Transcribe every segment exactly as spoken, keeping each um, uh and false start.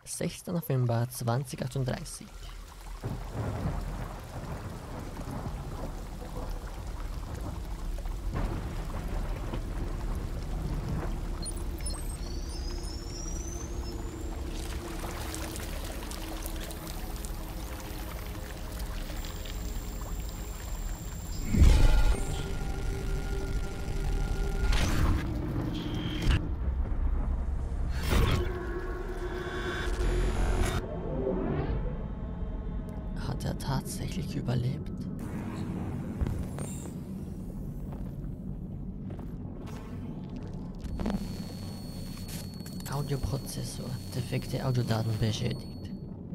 sechster November zweitausendachtunddreißig. Hat er tatsächlich überlebt? Audioprozessor, defekte Audiodaten beschädigt.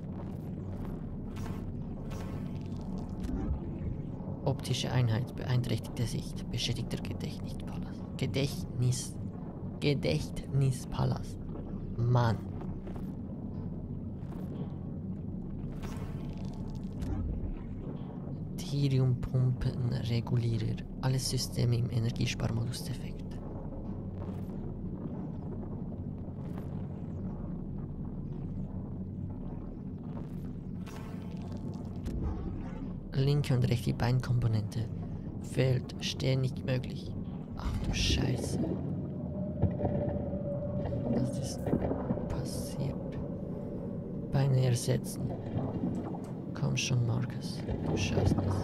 Optische Einheit, beeinträchtigte Sicht, beschädigter Gedächtnispalast. Gedächtnis. Gedächtnispalast. Mann. Thiriumpumpenregulierer. Alle Systeme im Energiesparmodus defekt. Linke und rechte Beinkomponente. Fehlt, stehen nicht möglich. Ach du Scheiße. Was ist passiert? Beine ersetzen. Komm schon, Marcus. Du schaffst es.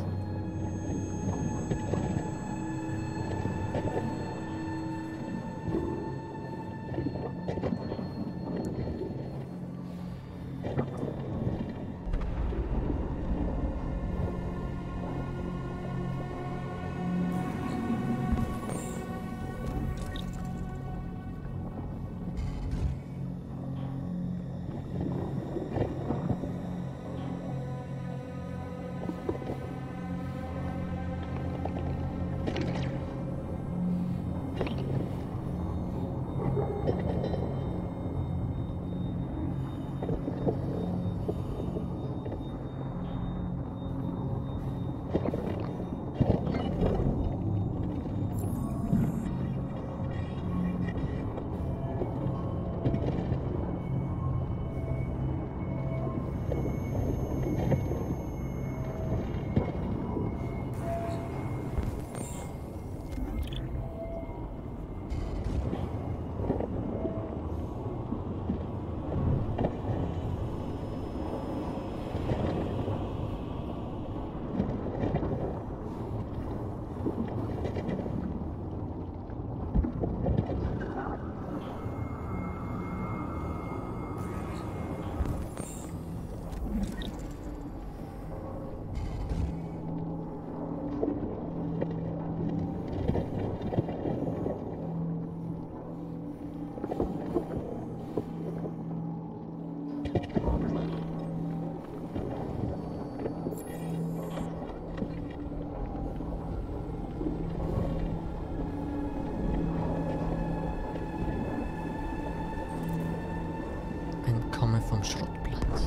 Vom Schrottplatz.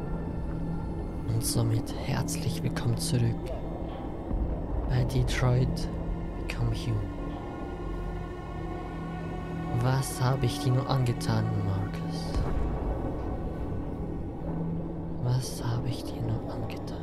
Und somit herzlich willkommen zurück bei Detroit Become Human. Was habe ich dir nur angetan, Marcus? Was habe ich dir nur angetan?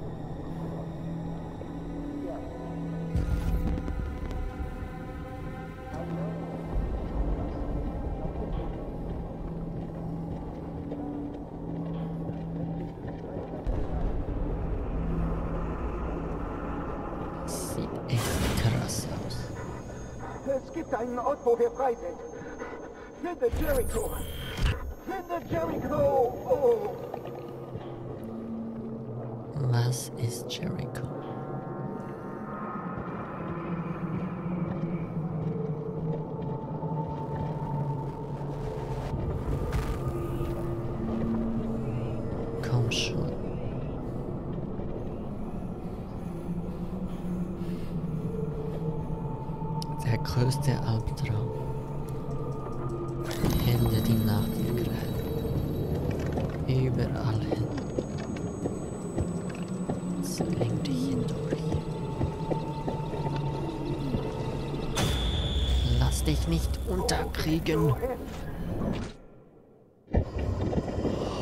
Es gibt einen Ort, wo wir frei sind. Finde Jericho! Finde Jericho! Oh! Was ist Jericho? Komm schon. Der größte Albtraum. Hände, die nach dir greifen. Überall hin. Zwing dich hindurch. Lass dich nicht unterkriegen.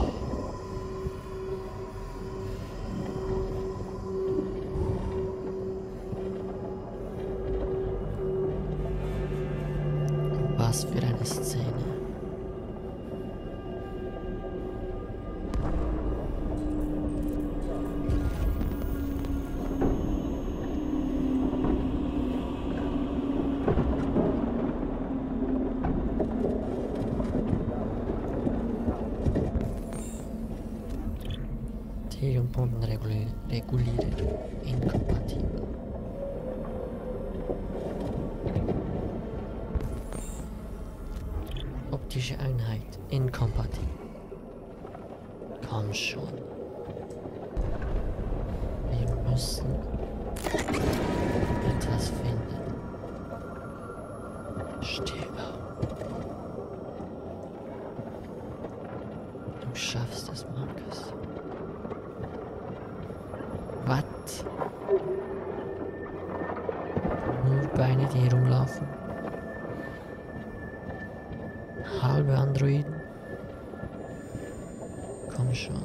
Was für eine Szene. Heliumpumpenregulierer inkompatibel. Optische Einheit inkompatibel. Komm schon. Wir müssen etwas finden. Steh auf. Du schaffst es, Markus. Was? Nur Beine, die herumlaufen. Halbe Androiden. Komm schon.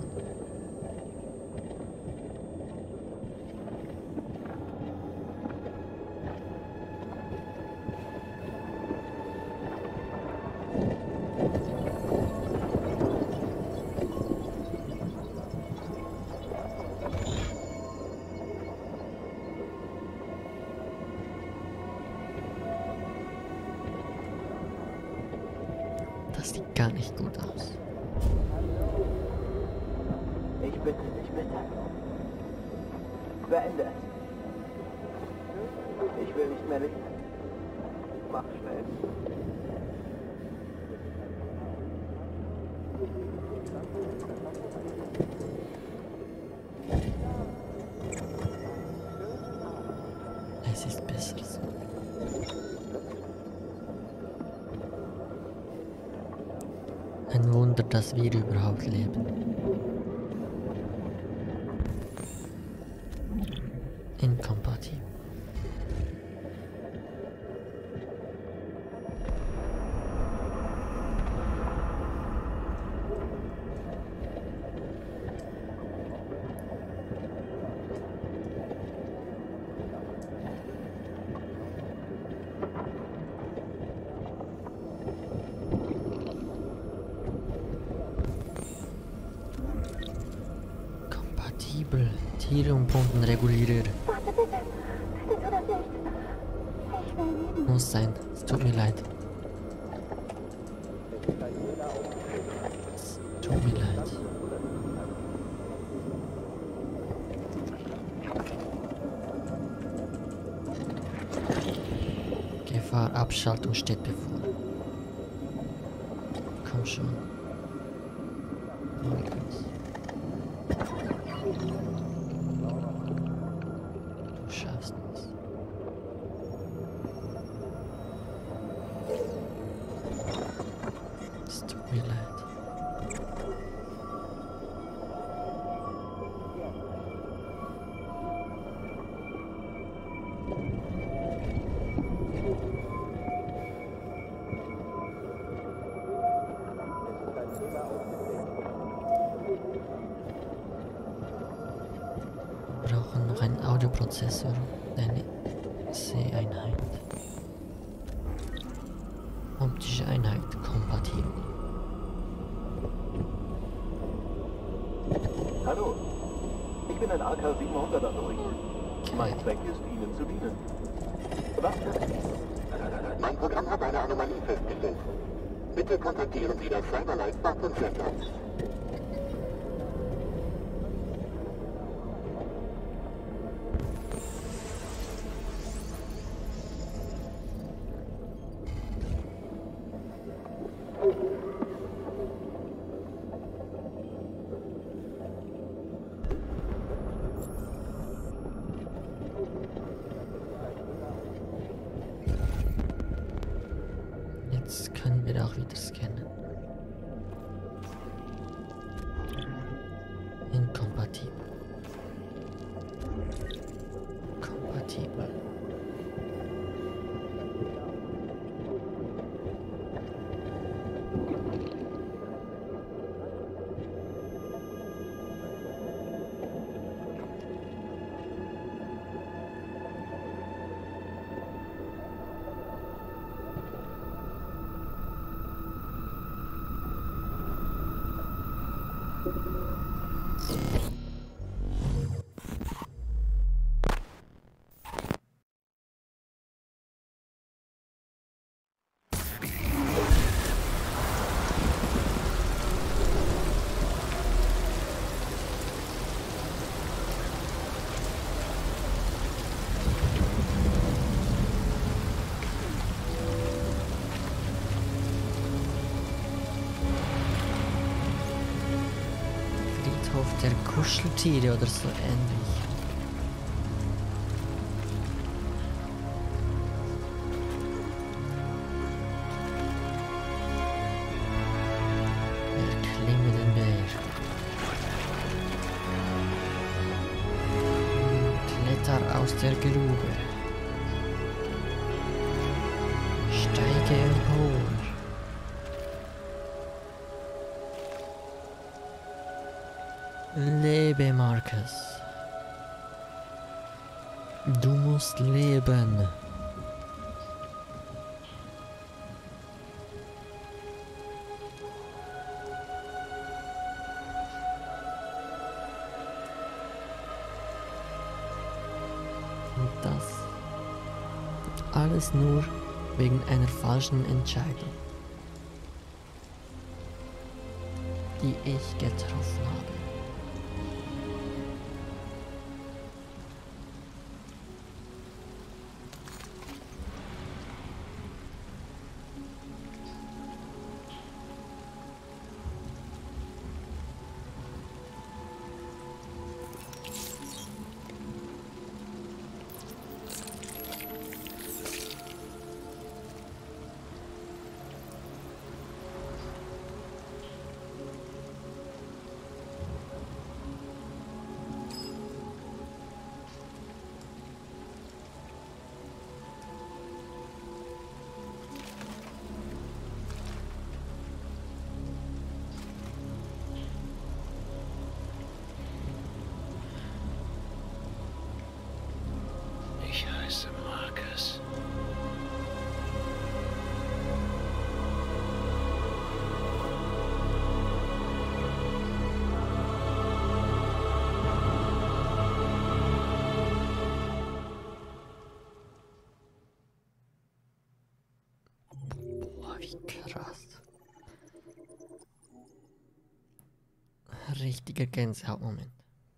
Das sieht gar nicht gut aus. Ich bitte dich, bitte. Beende es. Ich will nicht mehr leben. Mach schnell. Es ist besser so. Ein Wunder, dass wir überhaupt leben. Inkompatibel. Kompatibel. Heliumpumpenregulierer. Warte bitte. Bitte tu das nicht. Ich will leben. Muss sein. Es tut mir leid. Es tut mir leid. Gefahr, Abschaltung steht bevor. Komm schon. Markus. Du schaffst es. Es tut mir leid. Wir brauchen noch einen Audioprozessor, eine Seheinheit. Optische Einheit kompatibel. Hallo. Ich bin ein A K siebenhundert Android. Mein Zweck ist, Ihnen zu dienen. Was kann ich? Mein Programm hat eine Anomalie festgestellt. Bitte kontaktieren Sie das Cyberlife Button Center. Jetzt können wir auch wieder scannen. Inkompatibel. Kompatibel. Friedhof der Kuscheltiere oder so ähnlich. Erklimme den Berg. Kletter aus der Grube. Steige empor. Lebe, Marcus. Du musst leben. Und das alles nur wegen einer falschen Entscheidung, die ich getroffen habe. Ich heiße Marcus. Boah, wie krass. Richtiger Gänsehautmoment.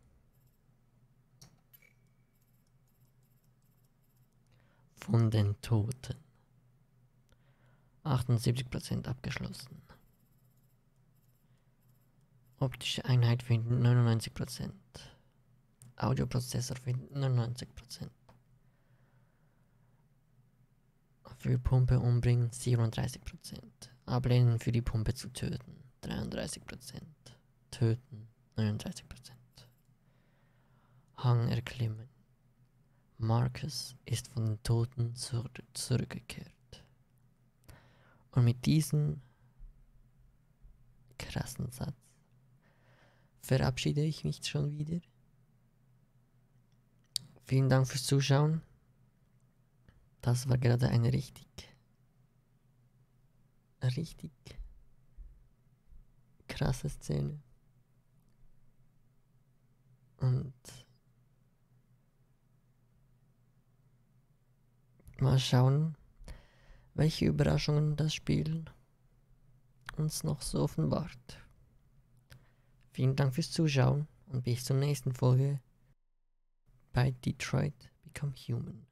Von den Toten. achtundsiebzig Prozent abgeschlossen. Optische Einheit finden neunundneunzig Prozent. Audioprozessor finden neunundneunzig Prozent. Für Pumpe umbringen siebenunddreißig Prozent. Ablehnen für die Pumpe zu töten dreiunddreißig Prozent. Töten neununddreißig Prozent. Hang erklimmen. Marcus ist von den Toten zur zurückgekehrt. Und mit diesem krassen Satz verabschiede ich mich schon wieder. Vielen Dank fürs Zuschauen. Das war gerade eine richtig, richtig krasse Szene. Und mal schauen, welche Überraschungen das Spiel uns noch so offenbart. Vielen Dank fürs Zuschauen und bis zur nächsten Folge bei Detroit Become Human.